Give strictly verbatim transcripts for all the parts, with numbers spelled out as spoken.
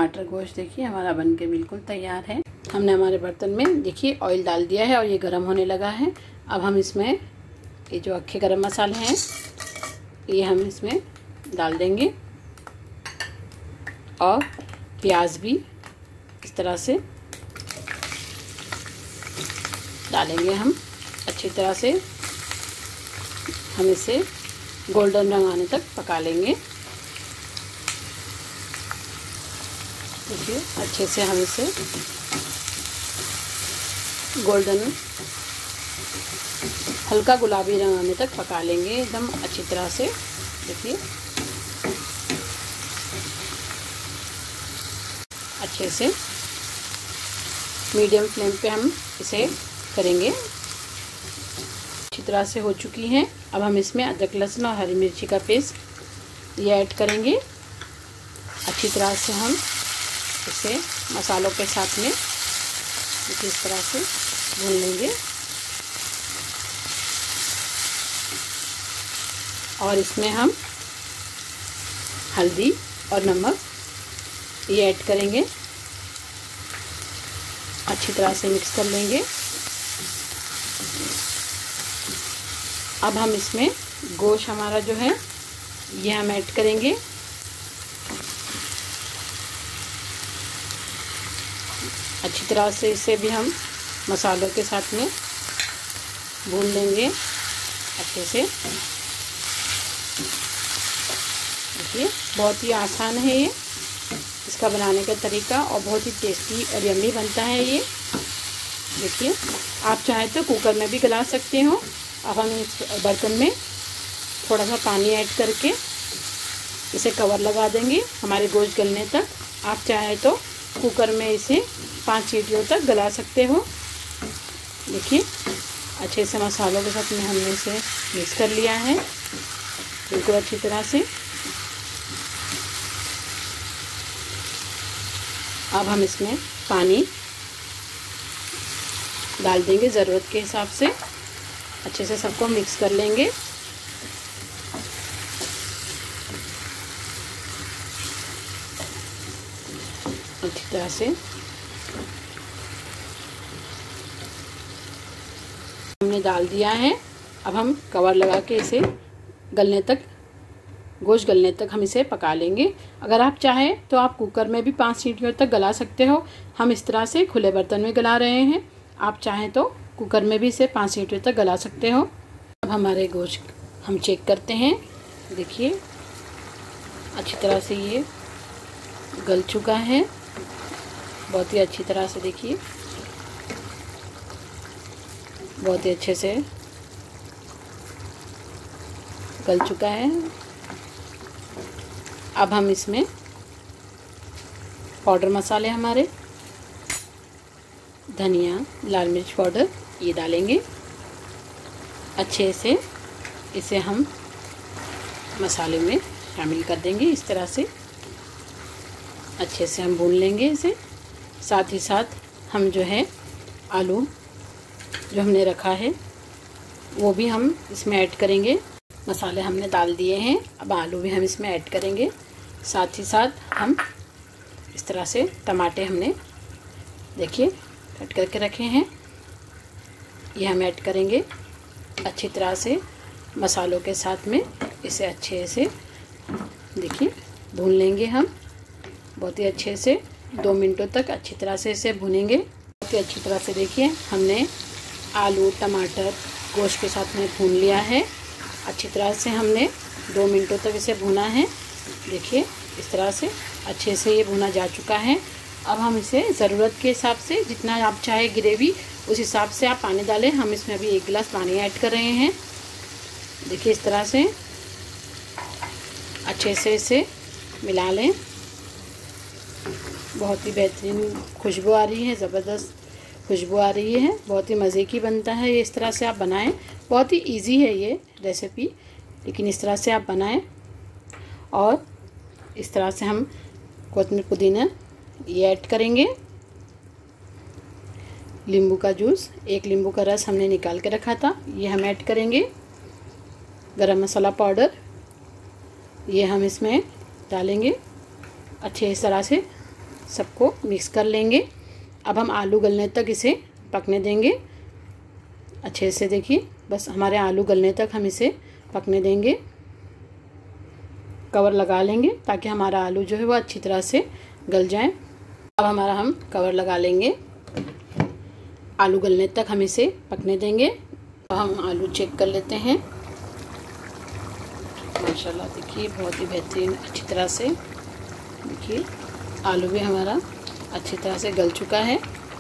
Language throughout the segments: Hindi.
टमाटर गोश्त देखिए हमारा बनके बिल्कुल तैयार है। हमने हमारे बर्तन में देखिए ऑयल डाल दिया है और ये गर्म होने लगा है। अब हम इसमें ये जो अक्खे गरम मसाले हैं ये हम इसमें डाल देंगे और प्याज भी इस तरह से डालेंगे हम। अच्छी तरह से हम इसे गोल्डन रंग आने तक पका लेंगे। देखिए अच्छे से हम इसे गोल्डन हल्का गुलाबी रंग आने तक पका लेंगे एकदम अच्छी तरह से। देखिए अच्छे से मीडियम फ्लेम पे हम इसे करेंगे। अच्छी तरह से हो चुकी हैं। अब हम इसमें अदरक लहसुन और हरी मिर्ची का पेस्ट ये ऐड करेंगे। अच्छी तरह से हम इसे मसालों के साथ में इस तरह से भून लेंगे और इसमें हम हल्दी और नमक ये ऐड करेंगे। अच्छी तरह से मिक्स कर लेंगे। अब हम इसमें गोश्त हमारा जो है ये हम ऐड करेंगे। अच्छी तरह से इसे भी हम मसालों के साथ में भून लेंगे अच्छे से। देखिए बहुत ही आसान है ये इसका बनाने का तरीका और बहुत ही टेस्टी और यम्मी बनता है ये। देखिए आप चाहे तो कुकर में भी गला सकते हो। अब हम इस बर्तन में थोड़ा सा पानी ऐड करके इसे कवर लगा देंगे हमारे गोश्त गलने तक। आप चाहे तो कुकर में इसे पाँच सीटियों तक गला सकते हो। देखिए अच्छे से मसालों के साथ में हमने इसे मिक्स कर लिया है बिल्कुल अच्छी तरह से। अब हम इसमें पानी डाल देंगे ज़रूरत के हिसाब से। अच्छे से सबको मिक्स कर लेंगे। अच्छी तरह से हमने डाल दिया है। अब हम कवर लगा के इसे गलने तक गोश्त गलने तक हम इसे पका लेंगे। अगर आप चाहें तो आप कुकर में भी पाँच सीटियों तक गला सकते हो। हम इस तरह से खुले बर्तन में गला रहे हैं। आप चाहें तो कुकर में भी इसे पाँच सीटियों तक गला सकते हो। अब हमारे गोश्त हम चेक करते हैं। देखिए अच्छी तरह से ये गल चुका है बहुत ही अच्छी तरह से। देखिए बहुत ही अच्छे से गल चुका है। अब हम इसमें पाउडर मसाले हमारे धनिया लाल मिर्च पाउडर ये डालेंगे। अच्छे से इसे हम मसाले में शामिल कर देंगे। इस तरह से अच्छे से हम भून लेंगे इसे। साथ ही साथ हम जो है आलू जो हमने रखा है वो भी हम इसमें ऐड करेंगे। मसाले हमने डाल दिए हैं। अब आलू भी हम इसमें ऐड करेंगे। साथ ही साथ हम इस तरह से टमाटे हमने देखिए कट करके रखे हैं ये हम ऐड करेंगे। अच्छी तरह से मसालों के साथ में इसे अच्छे से देखिए भून लेंगे हम बहुत ही अच्छे से। दो मिनटों तक अच्छी तरह से इसे भूनेंगे बहुत ही अच्छी तरह से। देखिए हमने आलू टमाटर गोश्त के साथ में भून लिया है। अच्छी तरह से हमने दो मिनटों तक इसे भुना है। देखिए इस तरह से अच्छे से ये भुना जा चुका है। अब हम इसे ज़रूरत के हिसाब से जितना आप चाहे ग्रेवी उस हिसाब से आप पानी डालें। हम इसमें अभी एक गिलास पानी ऐड कर रहे हैं। देखिए इस तरह से अच्छे से इसे मिला लें। बहुत ही बेहतरीन खुशबू आ रही है, ज़बरदस्त खुशबू आ रही है। बहुत ही मज़े की बनता है ये। इस तरह से आप बनाएं। बहुत ही इजी है ये रेसिपी लेकिन इस तरह से आप बनाएं। और इस तरह से हम कोतमीर पुदीना ये ऐड करेंगे। नींबू का जूस एक नींबू का रस हमने निकाल के रखा था ये हम ऐड करेंगे। गरम मसाला पाउडर ये हम इसमें डालेंगे अच्छे इस तरह से। सबको मिक्स कर लेंगे। अब हम आलू गलने तक इसे पकने देंगे अच्छे से। देखिए बस हमारे आलू गलने तक हम इसे पकने देंगे। कवर लगा लेंगे ताकि हमारा आलू जो है वो अच्छी तरह से गल जाए। अब हमारा हम कवर लगा लेंगे, आलू गलने तक हम इसे पकने देंगे। अब हम आलू चेक कर लेते हैं। माशाल्लाह देखिए बहुत ही बेहतरीन अच्छी तरह से देखिए आलू भी हमारा अच्छी तरह से गल चुका है।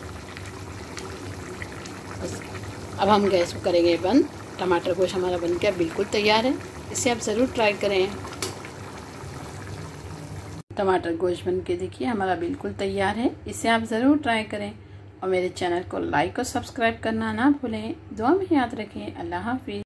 बस अब हम गैस को करेंगे बंद। टमाटर गोश्त हमारा बनकर बिल्कुल तैयार है, इसे आप ज़रूर ट्राई करें। टमाटर गोश्त बन के देखिए हमारा बिल्कुल तैयार है, इसे आप ज़रूर ट्राई करें और मेरे चैनल को लाइक और सब्सक्राइब करना ना भूलें। दुआ में याद रखें। अल्लाह हाफिज़।